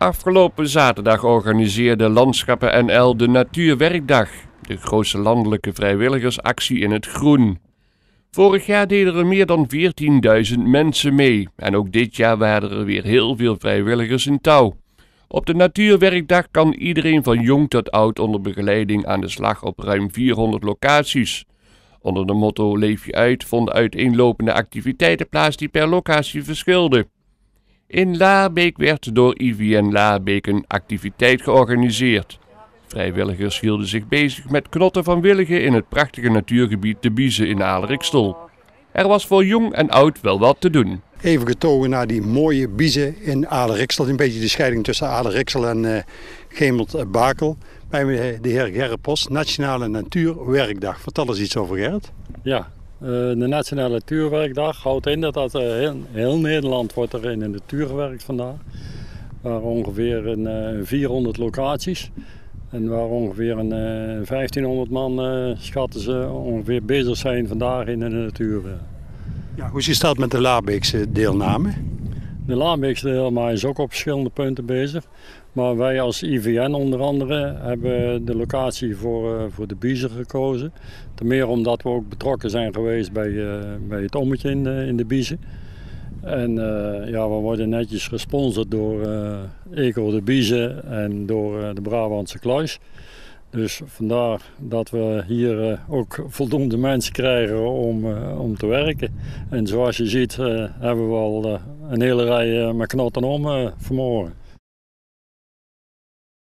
Afgelopen zaterdag organiseerde Landschappen NL de Natuurwerkdag, de grootste landelijke vrijwilligersactie in het groen. Vorig jaar deden er meer dan 14.000 mensen mee en ook dit jaar waren er weer heel veel vrijwilligers in touw. Op de Natuurwerkdag kan iedereen van jong tot oud onder begeleiding aan de slag op ruim 400 locaties. Onder de motto Leef je uit vonden uiteenlopende activiteiten plaats die per locatie verschilden. In Laarbeek werd door IVN Laarbeek een activiteit georganiseerd. Vrijwilligers hielden zich bezig met knotten van willigen in het prachtige natuurgebied De Biezen in Aalriksel. Er was voor jong en oud wel wat te doen. Even getogen naar die mooie biezen in Aalriksel. Een beetje de scheiding tussen Aalriksel en Gemelt-Bakel. Bij de heer Gerrit Post, Nationale Natuurwerkdag. Vertel eens iets over, Gerrit. Ja, de Nationale Natuurwerkdag houdt in dat heel Nederland wordt er in de natuur gewerkt vandaag. Waar ongeveer 400 locaties. En waar ongeveer 1500 man, schatten ze, ongeveer bezig zijn vandaag in de natuur. Ja, hoe zit het met de Laarbeekse deelname? De Laarbeekse deelname is ook op verschillende punten bezig. Maar wij als IVN onder andere hebben de locatie voor de Biezen gekozen. Ten meer omdat we ook betrokken zijn geweest bij het ommetje in de Biezen. En we worden netjes gesponsord door Eco de Biezen en door de Brabantse Kluis. Dus vandaar dat we hier ook voldoende mensen krijgen om te werken. En zoals je ziet hebben we al een hele rij met knotten om vanmorgen.